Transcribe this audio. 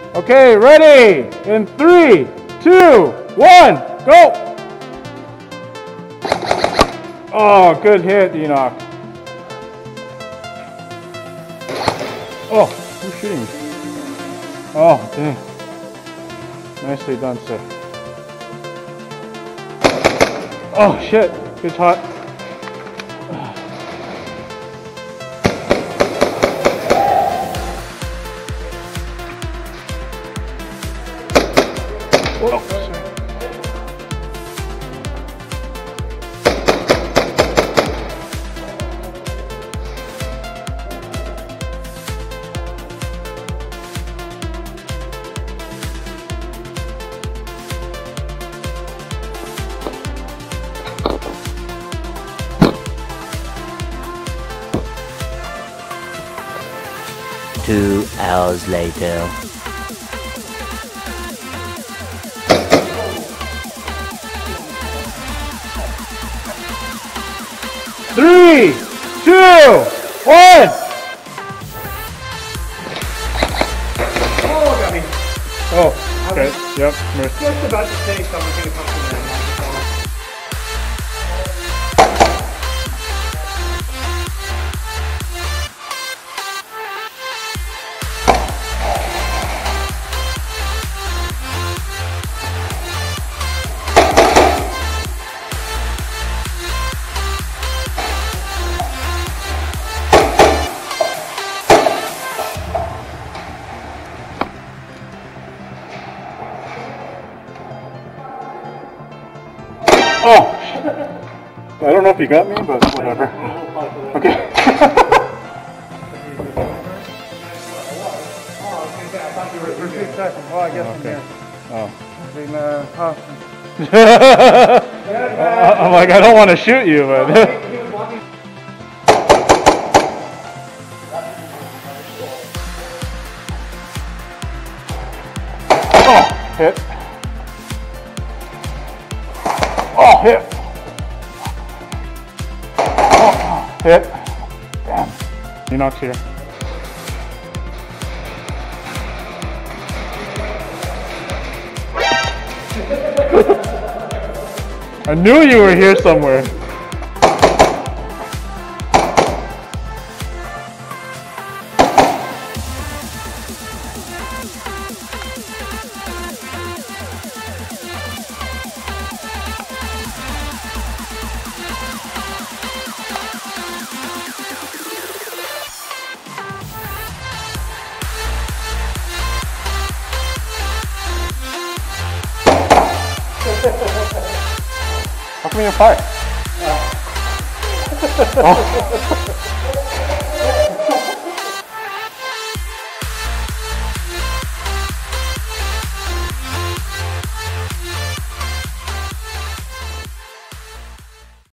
Okay, ready? In 3, 2, 1, go! Oh, good hit, Enoch. Oh, who's shooting me? Oh, dang. Nicely done, sir. Oh, shit. Good shot. Oh, sorry. Two hours later. Three, 2, 1. Oh, got me. Oh, okay. Yep. Just about to say someone's gonna come from there. Oh, I don't know if you got me, but whatever. Okay. Oh, I guess Okay. Oh. I'm I'm like, I don't want to shoot you, but. Oh, hit. Oh, hit. Oh, hit. Damn. Enoch's here. I knew you were here somewhere. How come you're fire? Oh.